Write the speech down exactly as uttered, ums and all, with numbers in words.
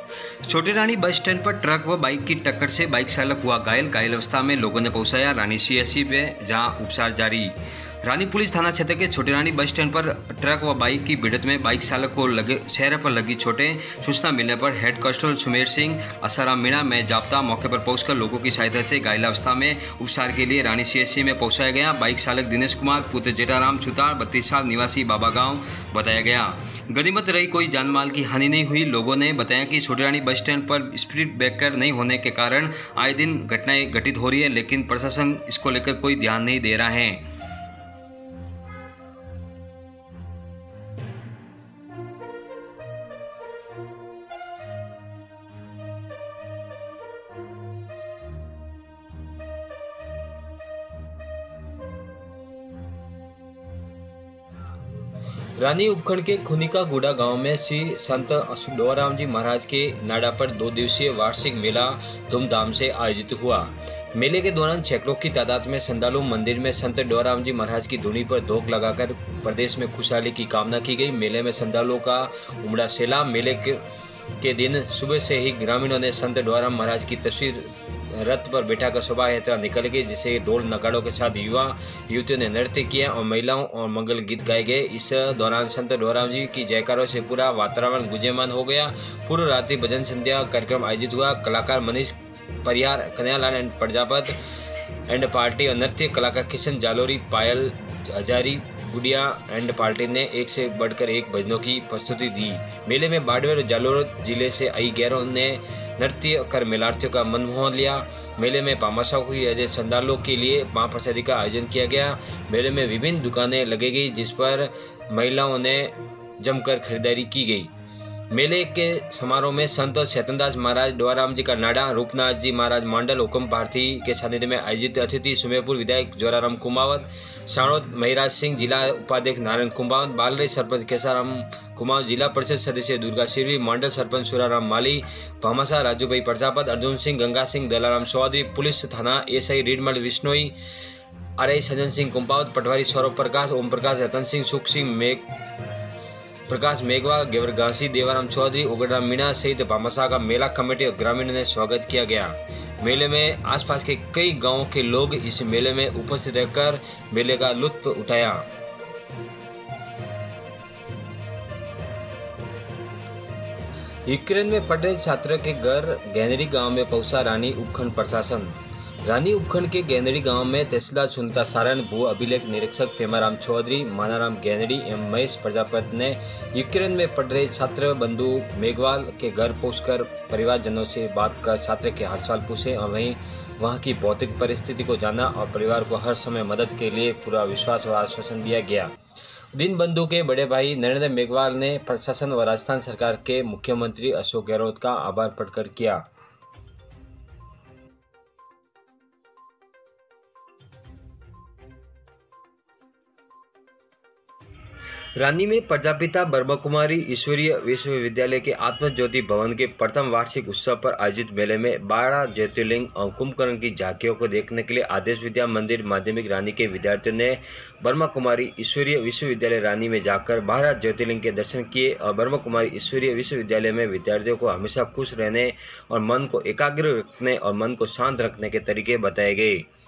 छोटी रानी bus stand पर truck व बाइक की टक्कर से बाइक चालक हुआ घायल। घायल अवस्था में लोगों ने पहुंचाया रानी सीएचसी पे, जहां उपचार जारी। रानी पुलिस थाना क्षेत्र के छोटी रानी बस स्टैंड पर ट्रक व बाइक की भिड़ंत में बाइक चालक को लगे चेहरे पर लगी चोटें। सूचना मिलने पर हेड कांस्टेबल सुमेर सिंह, आसाराम मीणा में जाप्ता मौके पर पहुंचकर लोगों की सहायता से घायल अवस्था में उपचार के लिए रानी सीएचसी में पहुंचाया गया। बाइक चालक दिनेश कुमार पुत्र जेठाराम चुतार बत्तीस साल निवासी बाबा गांव बताया गया। गनीमत रही कोई जानमाल की हानि नहीं हुई। लोगों ने बताया कि छोटी रानी बस स्टैंड पर स्पीड ब्रेकर नहीं होने के कारण आए दिन घटनाएं घटित हो रही है, लेकिन प्रशासन इसको लेकर कोई ध्यान नहीं दे रहा है। रानी उपखंड के खुनिका गुड़ा गांव में श्री संत डोराम जी महाराज के नाड़ा पर दो दिवसीय वार्षिक मेला धूमधाम से आयोजित हुआ। मेले के दौरान सैकड़ों की तादाद में श्रद्धालु मंदिर में संत डोराम जी महाराज की धुनी पर धोख लगाकर प्रदेश में खुशहाली की कामना की गई। मेले में श्रद्धालुओं का उमड़ा सैलाब। मेले के, के दिन सुबह से ही ग्रामीणों ने संत डोराम महाराज की तस्वीर रथ पर बैठाकर शोभा यात्रा निकल गई, जिसे ढोल नगाड़ों के साथ युवा युवतियों ने नृत्य किया और महिलाओं और मंगल गीत गाए गए। इस दौरान संत डोराम जी की जयकारों से पूरा वातावरण गुंजयमान हो गया। पूर्व रात्रि भजन संध्या कार्यक्रम आयोजित हुआ। कलाकार Manish Pariyar, Kanhaiyalal and Prajapat and party और नृत्य कलाकार किशन जालोरी, पायल हजारी, गुड़िया एंड पार्टी ने एक से बढ़कर एक भजनों की प्रस्तुति दी। मेले में बाड़मेर और जालोर जिले से आई गैरों ने नृत्य कर मेलार्थियों का मन मोह लिया। मेले में पामाशाह की अजय श्रद्धालुओं के लिए महाप्रसादी का आयोजन किया गया। मेले में विभिन्न दुकानें लगी गई, जिस पर महिलाओं ने जमकर खरीदारी की गई। मेले के समारोह में संत चेतनदास महाराज डोराम जी का नाड़ा, रूपनाथ जी महाराज मंडल हुक्म भारती के सानिध्य में आयोजित अतिथि सुमेरपुर विधायक जोराराम कुमावत, साणोद महिराज सिंह, जिला उपाध्यक्ष नारायण कुमावत, बालरई सरपंच केसाराम कुमावत, जिला परिषद सदस्य दुर्गा सिरवी, मंडल सरपंच सुराराम माली, भामाशाह राजूभाई प्रजापत, अर्जुन सिंह, गंगा सिंह, दलाराम चौधरी, पुलिस थाना एसआई रीडमल विश्नोई, आरआई सज्जन सिंह कुंपावत, पटवारी सौरभ प्रकाश, ओम प्रकाश, रतन सिंह, सुख सिंह, मेघ प्रकाश मेघवाल, गेवर गांसी, देवाराम चौधरी, उगड़राम मीणा सहित भामाशाह का मेला कमेटी और ग्रामीणों ने स्वागत किया गया। मेले में आसपास के कई गांवों के लोग इस मेले में उपस्थित रहकर मेले का लुत्फ उठाया। यूक्रेन में पढ़ रहे छात्र के घर गैनरी गांव में पहुंचा रानी उपखंड प्रशासन। रानी उपखंड के गैनड़ी गांव में तहसीलदार सुनीता सारण, भू अभिलेख निरीक्षक पेमाराम चौधरी, मानाराम गैनड़ी एवं महेश प्रजापति ने यूक्रेन में पढ़ रहे छात्र बंधु मेघवाल के घर पहुंचकर परिवारजनों से बात कर छात्र के हालचाल पूछे और वहीं वहां की भौतिक परिस्थिति को जाना और परिवार को हर समय मदद के लिए पूरा विश्वास और आश्वासन दिया गया। दीनबंधु के बड़े भाई नरेंद्र मेघवाल ने प्रशासन व राजस्थान सरकार के मुख्यमंत्री अशोक गहलोत का आभार प्रकट किया। रानी में प्रजापिता ब्रह्म कुमारी ईश्वरीय विश्वविद्यालय के आत्म ज्योति भवन के प्रथम वार्षिक उत्सव पर आयोजित मेले में बारह ज्योतिर्लिंग और कुंभकर्ण की झांकियों को देखने के लिए आदेश विद्या मंदिर माध्यमिक रानी के विद्यार्थियों ने ब्रह्म कुमारी ईश्वरीय विश्वविद्यालय रानी में जाकर बारह ज्योतिर्लिंग के दर्शन किए और ब्रह्म कुमारी ईश्वरीय विश्वविद्यालय में विद्यार्थियों को हमेशा खुश रहने और मन को एकाग्र रखने और मन को शांत रखने के तरीके बताए गए।